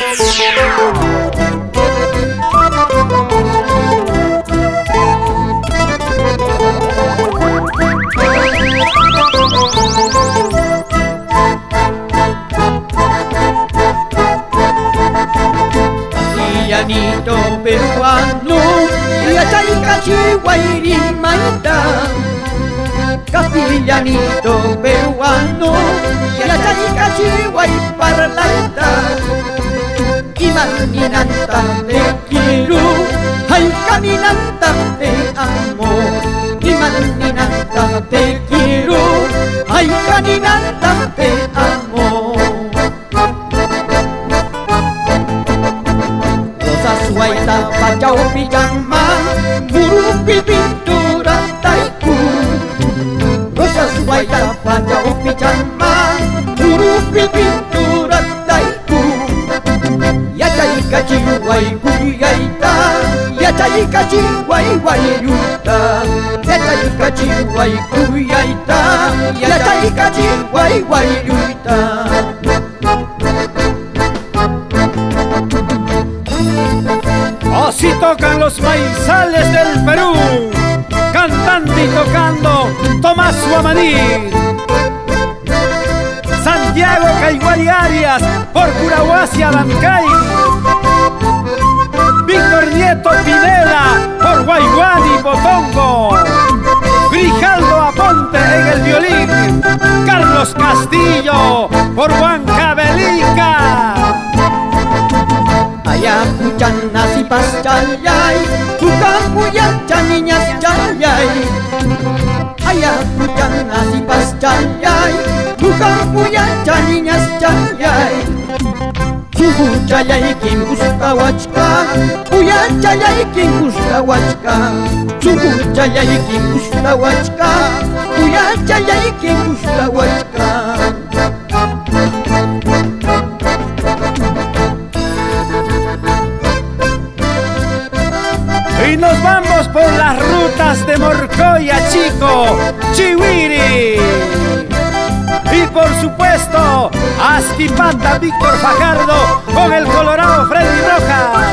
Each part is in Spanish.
Castellanito peruano, yachayca chihuayrimaita. Castellanito peruano, yachayca chihuayparlaita. Imaninanta te quiero, ay caminanta te amo. Imaninanta te quiero, ay caminanta te amo. Suaita pachau pijama, murupi pintura taiku. Rosa suaita pachau pijama, murupi pintura taiku. Yachaika chihuay kuyaita, yachaika chihuay guayuta. Yachaika chihuay kuyaita, yachaika chihuay guayuta. Así tocan los maizales del Perú, cantando y tocando Tomás Guamaní. Santiago Caiguari Arias por Curahuasi Abancay. Víctor Nieto Pineda por Guayguani y Botongo. Grijaldo Aponte en el violín. Carlos Castillo por Huancavelica. Ayacuchanas y paschayay, Tucamuyacha niñas chayay. Ayacuchanas y paschayay, Tucamuyacha niñas chayay. Chuhuchayay quien gusta huachca, Uyachayay quien gusta huachca. Chuhuchayay quien gusta huachca, Uyachayay quien gusta huachca. Y nos vamos por las rutas de Morcoya Chico, Chihuiri. Y por supuesto, Asquipanta Víctor Fajardo con el Colorado Freddy Rojas.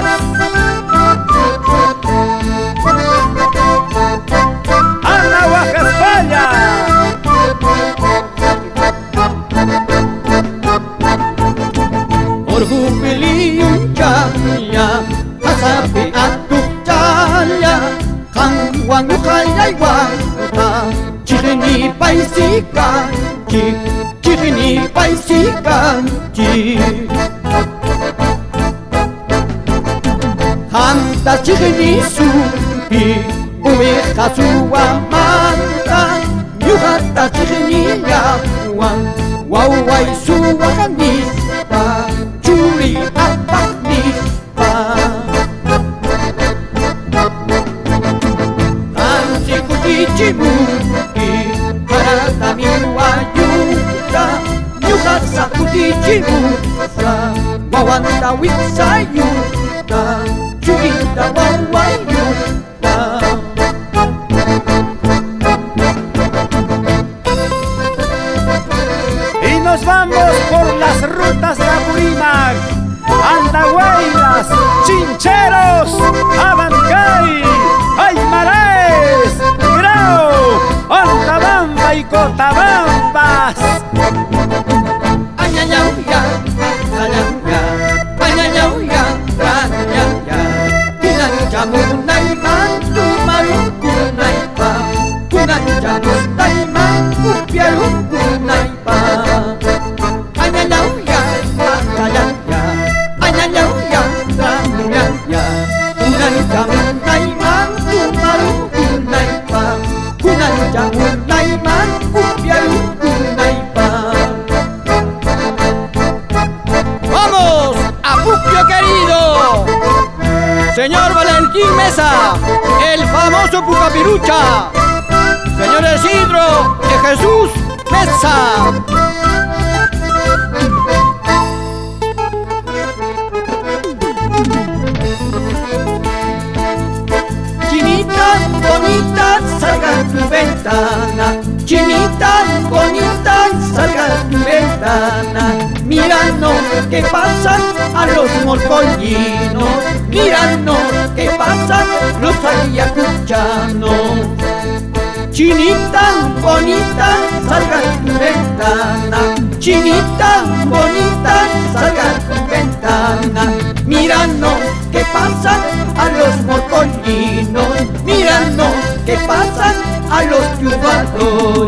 Anahuaca, España. Orgupili unchaya, hasapi atuchaya, Kangwang ukayay wangta, Chihini paisikan, Chihini paisikan, Hanta chihini supi, Umeja suamanta, Yuhata chihini yahuan, Wawai suwanispa, Churi apanispa. Ansi kutichimuki, Harata miwayuta, Yuhasa kutichimusa, Wawanta witsayuta, Churita wawayuta. Y nos vamos por las rutas de Apurímac, Andahuaylas, Chincheros, Abancay, Aymaraes, Grau, Antabamba y Cotabambas. Añañauya, añañauya, añañauya, añañauya. Kunanchamunayman, tumarunkunaypa, Kunanchamunayman, kupiarunkunaypa. Añañauya, añañauya, añañauya, añañauya. Kunanchamunayman, tumarunkunaypa, Kunanchamunayman, kupiarunkunaypa. ¡Vamos! ¡Apupio querido! Señor Valentín Mesa, el famoso Pucapirucha. Señor Isidro de Jesús Mesa. Chinita bonita, salga a tu ventana. Chinita bonita, salga a tu ventana. Mira Mirando que pasan a los morcollinos, mirando que pasan los ayacuchanos. Chinita bonita, salga a tu ventana, chinita bonita, salga a tu ventana, mirando que pasan a los morcollinos, mirando que pasan a los chupadores.